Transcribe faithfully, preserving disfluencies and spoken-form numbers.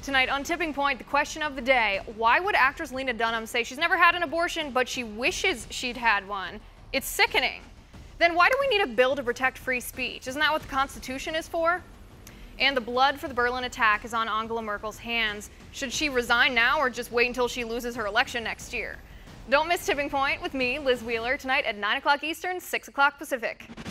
Tonight on Tipping Point, the question of the day: why would actress Lena Dunham say she's never had an abortion, but she wishes she'd had one? It's sickening. Then why do we need a bill to protect free speech? Isn't that what the Constitution is for? And the blood for the Berlin attack is on Angela Merkel's hands. Should she resign now or just wait until she loses her election next year? Don't miss Tipping Point with me, Liz Wheeler, tonight at nine o'clock Eastern, six o'clock Pacific.